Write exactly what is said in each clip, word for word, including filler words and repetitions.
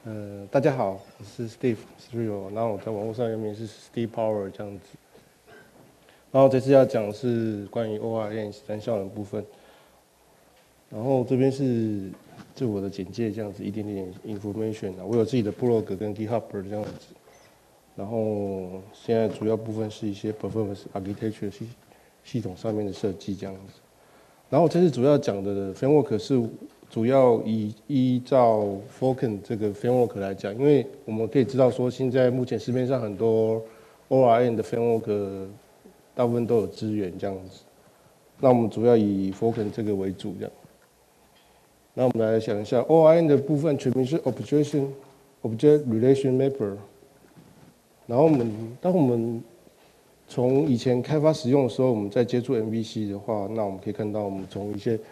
呃，大家好，我是 Steve Rio，然后我在网络上原名是 Steve Power 这样子。然后这次要讲的是关于 O R M 三效的部分。然后这边是自我的简介这样子，一点点 information 啊，我有自己的 blog 跟 GitHub 这样子。然后现在主要部分是一些 performance architecture 系系统上面的设计这样子。然后这次主要讲的 framework 是主要以依照 Falcon 这个 framework 来讲，因为我们可以知道说，现在目前市面上很多 O R M 的 framework 大部分都有支援这样子。那我们主要以 Falcon 这个为主这样。那我们来想一下 O R M 的部分，全名是 Objection Object Relation Mapper。然后我们当我们从以前开发使用的时候，我们在接触 M V C 的话，那我们可以看到，我们从一些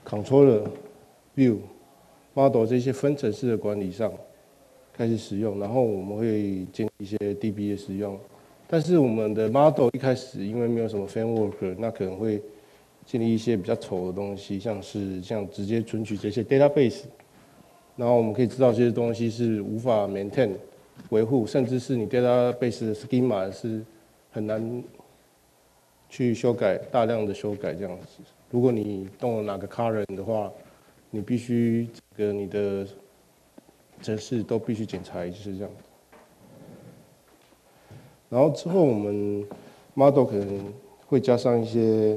controller、view、model 这些分层式的管理上开始使用，然后我们会建立一些 D B 的使用。但是我们的 model 一开始因为没有什么 framework， 那可能会建立一些比较丑的东西，像是像直接存取这些 database， 然后我们可以知道这些东西是无法 maintain 维护，甚至是你 database 的 schema 是很难去修改，大量的修改这样子。如果你动了哪个 current 的话，你必须这个你的程式都必须检查一次这样。然后之后我们 model 可能会加上一些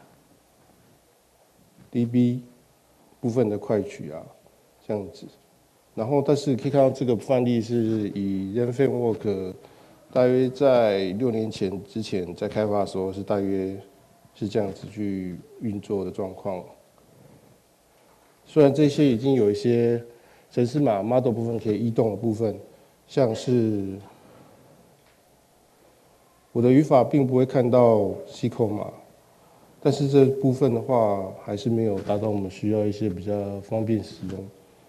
D B 部分的快取啊，这样子。然后但是可以看到这个范例是以 Zen Framework。大约在六年前之前，在开发的时候是大约是这样子去运作的状况。虽然这些已经有一些程式码 model 部分可以移动的部分，像是我的语法并不会看到 C 扣码，但是这部分的话还是没有达到我们需要一些比较方便使用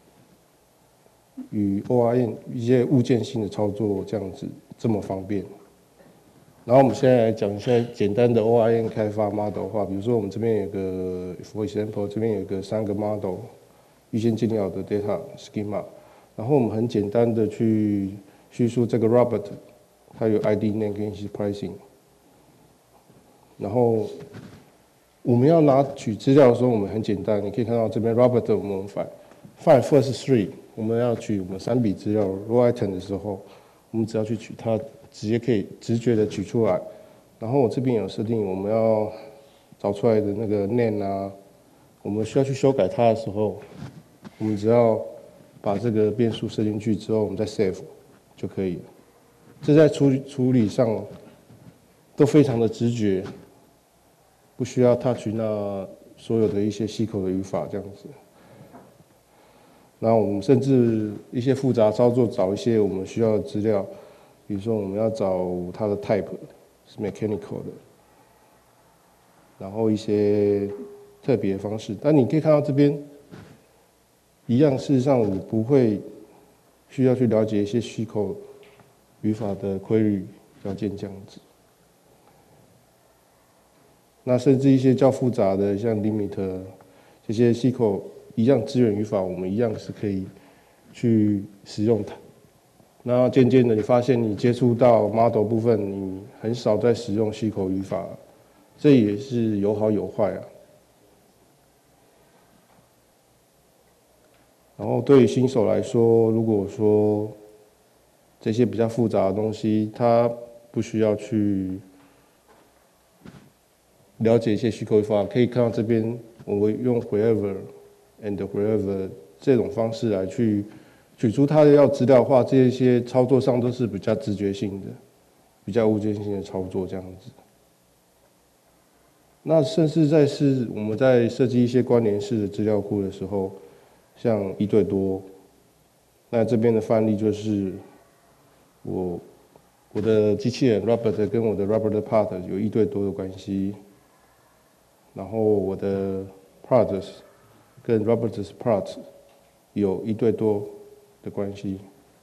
与 O R M 一些物件性的操作这样子这么方便。然后我们现在来讲一下简单的 O R M 开发 model 的话，比如说我们这边有个 for example， 这边有个三个 model 预先建立好的 data schema， 然后我们很简单的去叙述这个 Robert， 它有 I D、name 跟一些 pricing。然后我们要拿取资料的时候，我们很简单，你可以看到这边 Robert 我们 find find first three， 我们要取我们三笔资料 raw item 的时候，我们只要去取它。直接可以直觉的取出来，然后我这边有设定我们要找出来的那个 name 啊，我们需要去修改它的时候，我们只要把这个变数设进去之后，我们再 save 就可以了。这在处理处理上都非常的直觉，不需要 touch 那所有的一些细口的语法这样子。然后我们甚至一些复杂操作，找一些我们需要的资料。比如说，我们要找它的 type 是 mechanical 的，然后一些特别的方式。但你可以看到这边，一样，事实上你不会需要去了解一些虚口语法的规律条件这样子。那甚至一些较复杂的，像 limit 这些细口一样资源语法，我们一样是可以去使用它。那渐渐的，你发现你接触到 model 部分，你很少在使用细口语法，这也是有好有坏啊。然后对于新手来说，如果说这些比较复杂的东西，他不需要去了解一些细口语法，可以看到这边我会用 wherever and wherever 这种方式来去。取出它的要资料的话，这些操作上都是比较直觉性的、比较物件性的操作这样子。那甚至在是我们在设计一些关联式的资料库的时候，像一对多，那这边的范例就是我我的机器人 Robert 跟我的 Robert part 有一对多的关系，然后我的 parts 跟 Robert's part 有一对多的关系，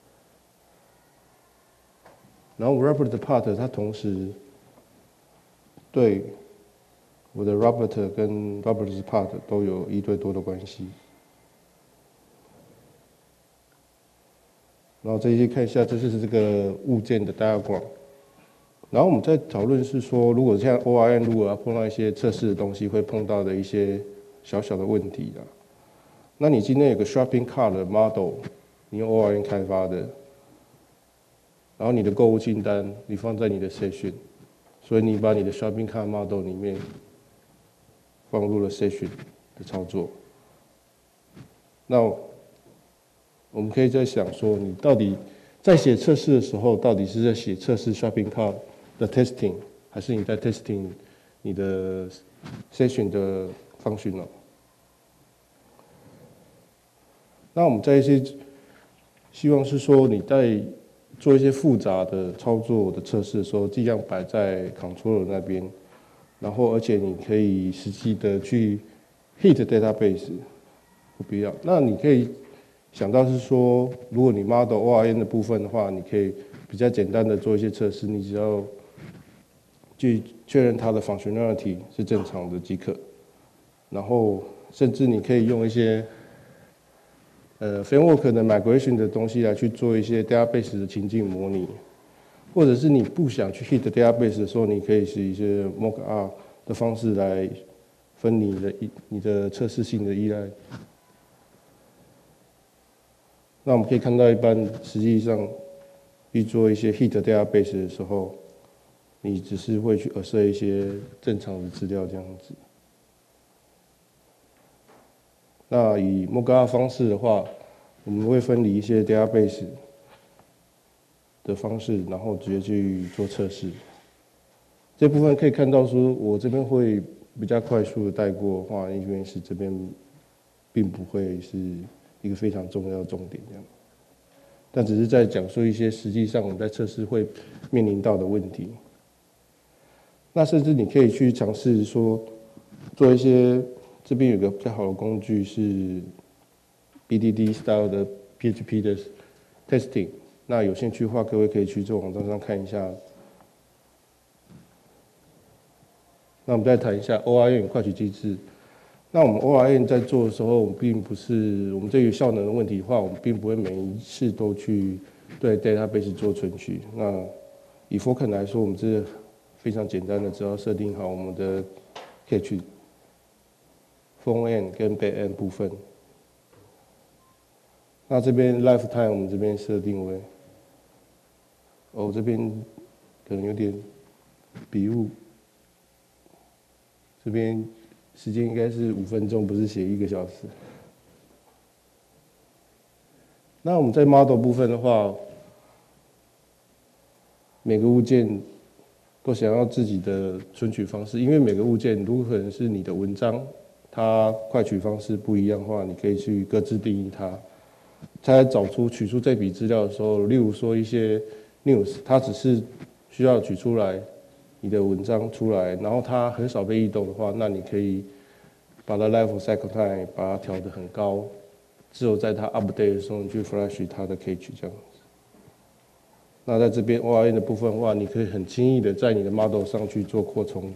然后 Robert 的 part 它同时对我的 Robert 跟 Robert's part 都有一对多的关系。 然后这些看一下，这是这个物件的 diagram。然后我们在讨论是说，如果像 O R M 如果要碰到一些测试的东西，会碰到的一些小小的问题啦。那你今天有个 shopping cart 的 model， 你用 O R M 开发的，然后你的购物清单你放在你的 session， 所以你把你的 shopping cart model 里面放入了 session 的操作。那我们可以在想说，你到底在写测试的时候，到底是在写测试 shopping cart 的 testing， 还是你在 testing 你的 session 的 function 呢？那我们在一些希望是说你在做一些复杂的操作的测试的时候，尽量摆在 controller 那边，然后而且你可以实际的去 hit database， 不必要。那你可以想到是说，如果你 model O R M 的部分的话，你可以比较简单的做一些测试，你只要去确认它的 functionality 是正常的即可。然后甚至你可以用一些呃 framework 的 migration 的东西来去做一些 database 的情境模拟，或者是你不想去 hit database 的时候，你可以是一些 mock-up 的方式来分你的你的测试性的依赖。那我们可以看到，一般实际上去做一些 hit database 的时候，你只是会去 assert 一些正常的资料这样子。那以 mock-up 方式的话，我们会分离一些 database 的方式，然后直接去做测试。这部分可以看到说，我这边会比较快速的带过的话，因为是这边并不会是一个非常重要的重点这样，但只是在讲述一些实际上我们在测试会面临到的问题。那甚至你可以去尝试说做一些，这边有个比较好的工具是 B D D style 的 P H P 的 testing。那有兴趣的话，各位可以去这个网站上看一下。那我们再谈一下 O R M 快取机制。那我们 O R M 在做的时候，并不是我们对于效能的问题的话，我们并不会每一次都去对 database 做存取。那以 Forken 来说，我们是非常简单的，只要设定好我们的 cache、front end 跟 back end 部分。那这边 lifetime 我们这边设定为，哦，这边可能有点笔误，这边时间应该是五分钟，不是写一个小时。那我们在 model 部分的话，每个物件都想要自己的存取方式，因为每个物件如果可能是你的文章，它快取方式不一样的话，你可以去各自定义它。在找出取出这笔资料的时候，例如说一些 news， 它只是需要取出来你的文章出来，然后它很少被异动的话，那你可以把它 life cycle time 把它调得很高，只有在它 update 的时候，你去 flash 它的 cache 这样子。那在这边 O R M 的部分的话，你可以很轻易的在你的 model 上去做扩充。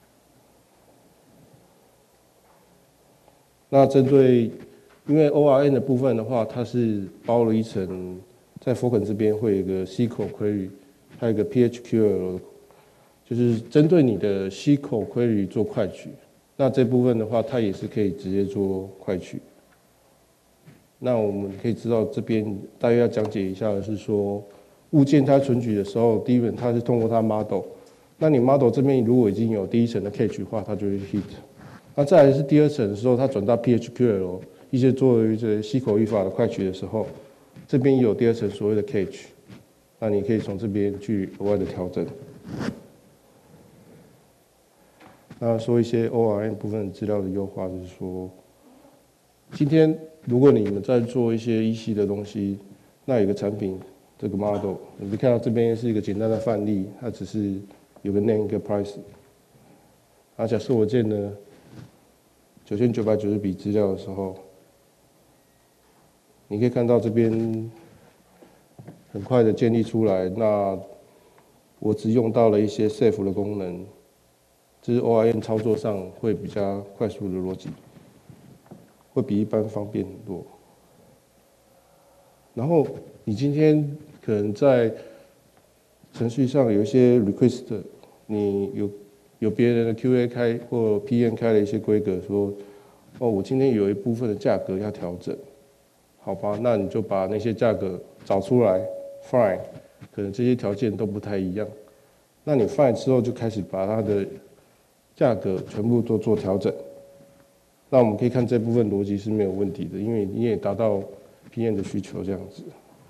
那针对因为 O R M 的部分的话，它是包了一层，在 Forken 这边会有一个 S Q L query， 还有一个 P H Q L， 就是针对你的 S Q L query 做快取。那这部分的话，它也是可以直接做快取。那我们可以知道这边大约要讲解一下的是说，物件它存取的时候，第一本它是通过它 model， 那你 model 这边如果已经有第一层的 cache 的话，它就会 hit。那再来是第二层的时候，它转到 P H Q L。一些作为这西口语法的快取的时候，这边也有第二层所谓的 cache， 那你可以从这边去额外的调整。那说一些 O R M 部分资料的优化，就是说，今天如果你们在做一些 E C 的东西，那有个产品这个 model， 你们看到这边是一个简单的范例，它只是有个 name 一个 price。啊，假设我建了九千九百九十笔资料的时候，你可以看到这边很快的建立出来，那我只用到了一些 save 的功能，这是 O R M 操作上会比较快速的逻辑，会比一般方便很多。 然后你今天可能在程序上有一些 request， 你有有别人的 Q A 开或 P M 开了一些规格说，哦，我今天有一部分的价格要调整，好吧，那你就把那些价格找出来 ，fine， 可能这些条件都不太一样，那你 fine 之后就开始把它的价格全部都做调整。那我们可以看这部分逻辑是没有问题的，因为你也达到 P M 的需求这样子。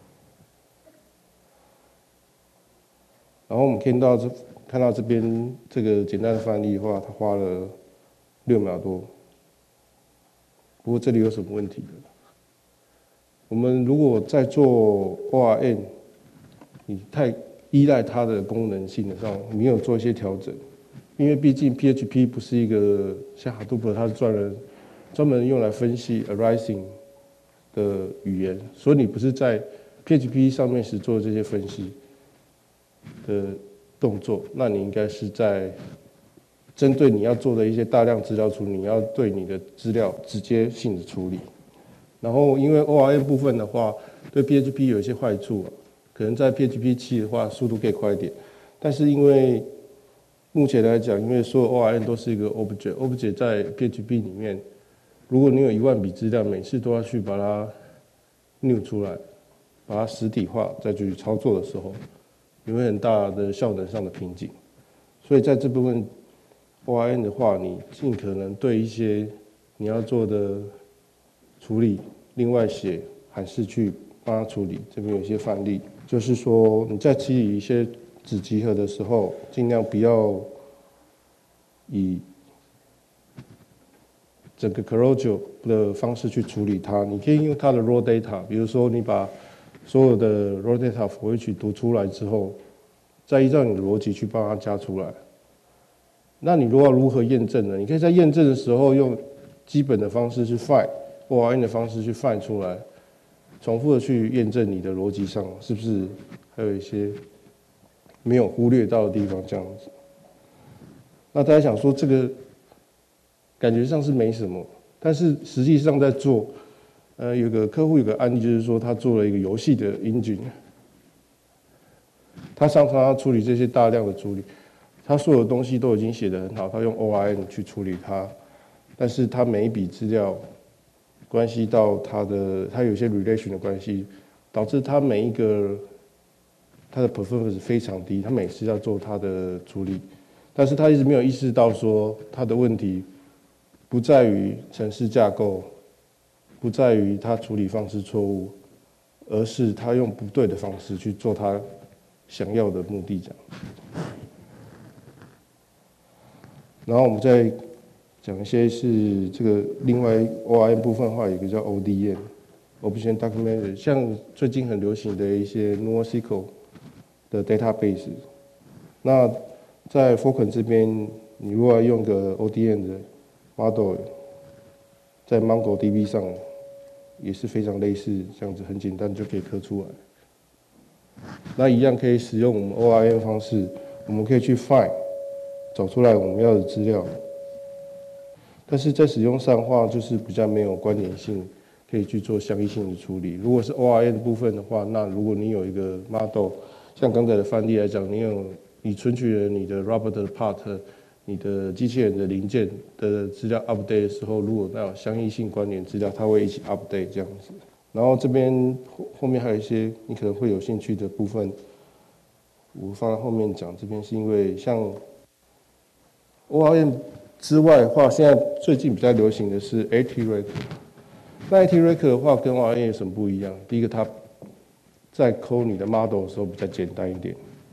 然后我们看到这看到这边这个简单的范例的话，它花了六秒多。不过这里有什么问题的？我们如果在做 O R M， 你太依赖它的功能性上，没有做一些调整，因为毕竟 P H P 不是一个像 Hadoop 它是专门专门用来分析 arising 的语言，所以你不是在 P H P 上面是做这些分析的动作，那你应该是在针对你要做的一些大量资料处理，你要对你的资料直接性的处理。然后因为 O R M 部分的话，对 P H P 有一些坏处啊，可能在 P H P 七的话速度可以快一点，但是因为目前来讲，因为所有 O R M 都是一个 object，object 在 P H P 里面，如果你有一万笔资料，每次都要去把它 new 出来，把它实体化再去操作的时候，有很大的效能上的瓶颈。所以在这部分 O R M 的话，你尽可能对一些你要做的处理，另外写函式去帮它处理。这边有一些范例，就是说你在处理一些子集合的时候，尽量不要以整个 Clojure 的方式去处理它。你可以用它的 raw data， 比如说你把所有的 raw data for each 读出来之后，再依照你的逻辑去帮它加出来。那你如果要如何验证呢？你可以在验证的时候用基本的方式去 find O R M 的方式去 find 出来，重复的去验证你的逻辑上是不是还有一些没有忽略到的地方，这样子。那大家想说这个感觉上是没什么，但是实际上在做，呃，有个客户有个案例，就是说他做了一个游戏的 engine， 他常常要处理这些大量的处理。他所有的东西都已经写得很好，他用 O R M 去处理它，但是他每一笔资料关系到他的，他有一些 relation 的关系，导致他每一个他的 performance 非常低，他每次要做他的处理，但是他一直没有意识到说他的问题不在于程式架构，不在于他处理方式错误，而是他用不对的方式去做他想要的目的这样。然后我们再讲一些是这个另外 O R M 部分的话，有一个叫 O D M，Option Document， 像最近很流行的一些 NoSQL 的 database。那在 Falcon 这边，你如果要用个 O D M 的 model， 在 MongoDB 上也是非常类似，这样子很简单就可以刻出来。那一样可以使用我们 O R M 方式，我们可以去 find。找出来我们要的资料，但是在使用上的话，就是比较没有关联性，可以去做相依性的处理。如果是 O R M 的部分的话，那如果你有一个 model， 像刚才的范例来讲，你有你存取了你的 robot 的 part， 你的机器人的零件的资料 update 的时候，如果那有相依性关联资料，它会一起 update 这样子。然后这边后面还有一些你可能会有兴趣的部分，我放在后面讲。这边是因为像O R M 之外的话，现在最近比较流行的是 ActiveRecord。那 ActiveRecord 的话跟 O R M 有什么不一样？第一个，它在抠你的 model 的时候比较简单一点。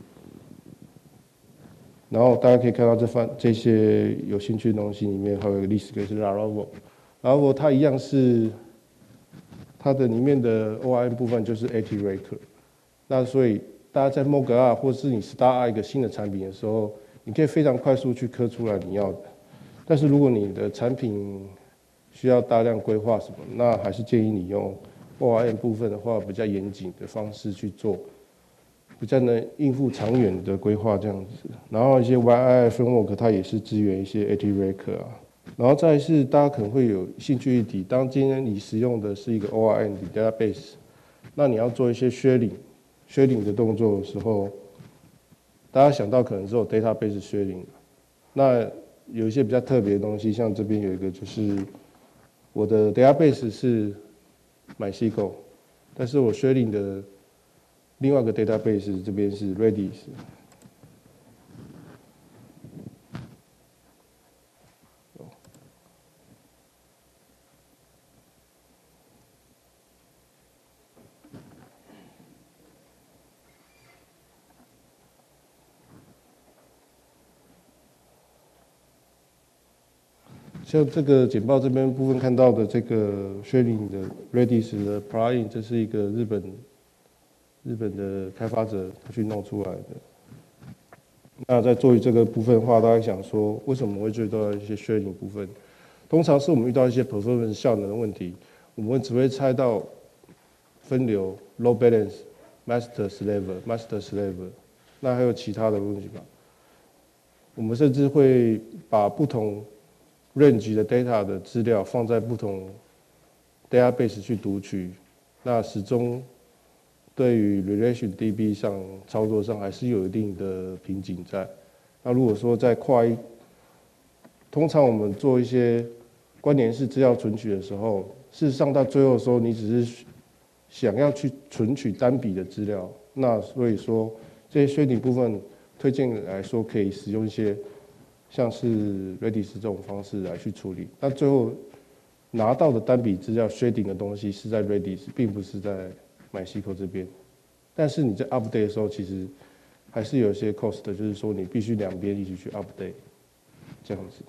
然后大家可以看到这番这些有兴趣的东西里面，还有一个历史，是 Laravel。Laravel 它一样是它的里面的 O R M 部分就是 ActiveRecord。那所以大家在 Moga 或是你 start 一个新的产品的时候，你可以非常快速去刻出来你要的，但是如果你的产品需要大量规划什么，那还是建议你用 O R M 部分的话，比较严谨的方式去做，比较能应付长远的规划这样子。然后一些 Y I framework 它也是支援一些 ActiveRecord 啊。然后再来是大家可能会有兴趣一提，当今天你使用的是一个 O R M 的 database， 那你要做一些削领、削领的动作的时候，大家想到可能只有 database 削领，那有一些比较特别的东西，像这边有一个就是我的 database 是 MySQL， 但是我削领的另外一个 database 这边是 Redis。像这个简报这边部分看到的这个 Sharing 的 Redis 的 plugin， 这是一个日本日本的开发者他去弄出来的。那在做这个部分的话，大家想说，为什么会遇到一些 Sharing 部分？通常是我们遇到一些 performance 效能的问题，我们只会猜到分流 load balance、master slave、master slave， 那还有其他的问题吧？我们甚至会把不同range 的 data 的资料放在不同 database 去读取，那始终对于 RelationDB 上操作上还是有一定的瓶颈在。那如果说在跨一，通常我们做一些关联式资料存取的时候，事实上到最后的时候，你只是想要去存取单笔的资料，那所以说这些削顶部分推荐来说可以使用一些像是 Redis 这种方式来去处理，那最后拿到的单笔资料 shading 的东西是在 Redis， 并不是在 MySQL 这边。但是你在 update 的时候，其实还是有一些 cost 的，就是说你必须两边一起去 update， 这样子。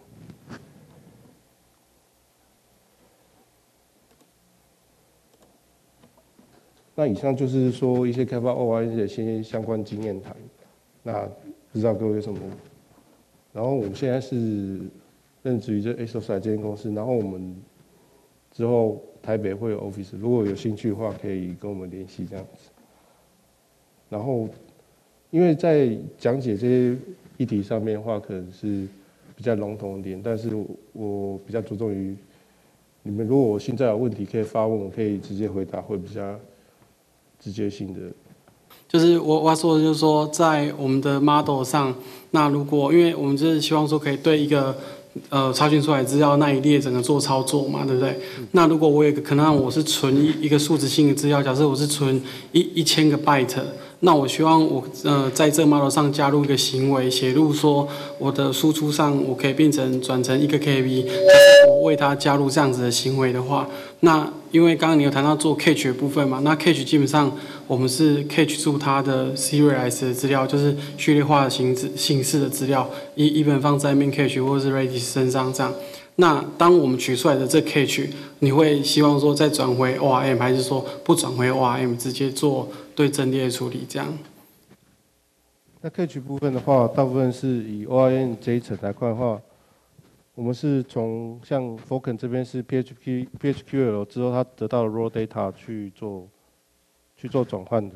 那以上就是说一些开发 O R M 的一些相关经验谈，那不知道各位有什么？然后我们现在是任职于这 Exosite 这间公司，然后我们之后台北会有 office， 如果有兴趣的话，可以跟我们联系这样子。然后，因为在讲解这些议题上面的话，可能是比较笼统一点，但是我比较注重于你们如果现在有问题可以发问，我可以直接回答，会比较直接性的。 就是我我要说的就是说，在我们的 model 上，那如果因为我们就是希望说可以对一个呃查询出来资料那一列整个做操作嘛，对不对？嗯、那如果我有一个可能我是存一一个数值性的资料，假设我是存一一千个 byte。那我希望我呃在这个 model 上加入一个行为，写入说我的输出上我可以变成转成一个 K B， 假设我为它加入这样子的行为的话，那因为刚刚你有谈到做 catch 的部分嘛，那 catch 基本上我们是 catch 住它的 serialized 的资料，就是序列化的形式形式的资料，一一本放在 main catch 或者是 Redis 身上这样。那当我们取出来的这 catch， 你会希望说再转回 O R M， 还是说不转回 O R M， 直接做对阵列处理这样？ 那 catch 部分的话，大部分是以 O R M 这一层来看的话，我们是从像 Falcon 这边是 P H P P H Q L 之后，它得到了 raw data 去做去做转换的。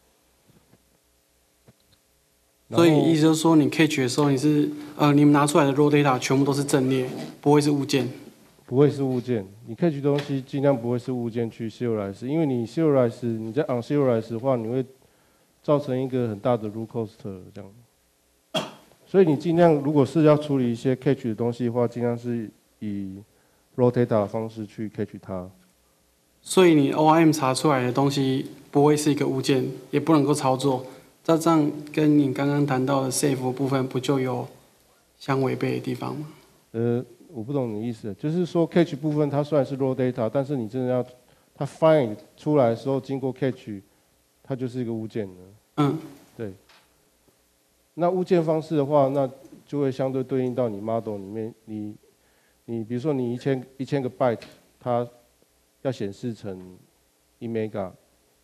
所以意思就是说，你 catch 的时候，你是呃，你们拿出来的 raw data 全部都是阵列，不会是物件。 不会是物件，你 catch 东西尽量不会是物件去 serialize， 因为你 serialize， 你在 unserialize 的话，你会造成一个很大的 root cost 这样。所以你尽量如果是要处理一些 catch 的东西的话，尽量是以 raw data 的方式去 catch 它。 所以你 O R M 查出来的东西不会是一个物件，也不能够操作。那这样跟你刚刚谈到的 safe 部分不就有相违背的地方吗？呃， 我不懂你意思，就是说 catch 部分它虽然是 raw data， 但是你真的要它 find 出来的时候，经过 catch， 它就是一个物件了。 嗯， 对。那物件方式的话，那就会相对对应到你 model 里面，你你比如说你一千一千个 byte， 它要显示成一 mega。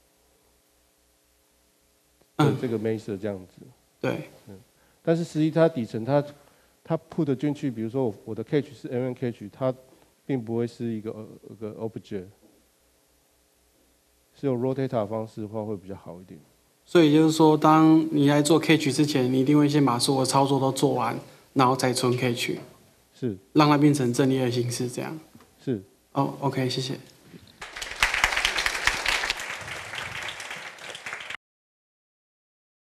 的这个 master 这样子， 对， 嗯，但是实际它底层它它 put 进去，比如说我的 catch 是 M N catch， 它并不会是一个一个 object， 是用 raw data 的方式的话会比较好一点。 所以就是说，当你来做 catch 之前，你一定会先把所有的操作都做完，然后再存 catch， 是， 让它变成阵列的形式，这样。 是。 哦 ，OK， 谢谢。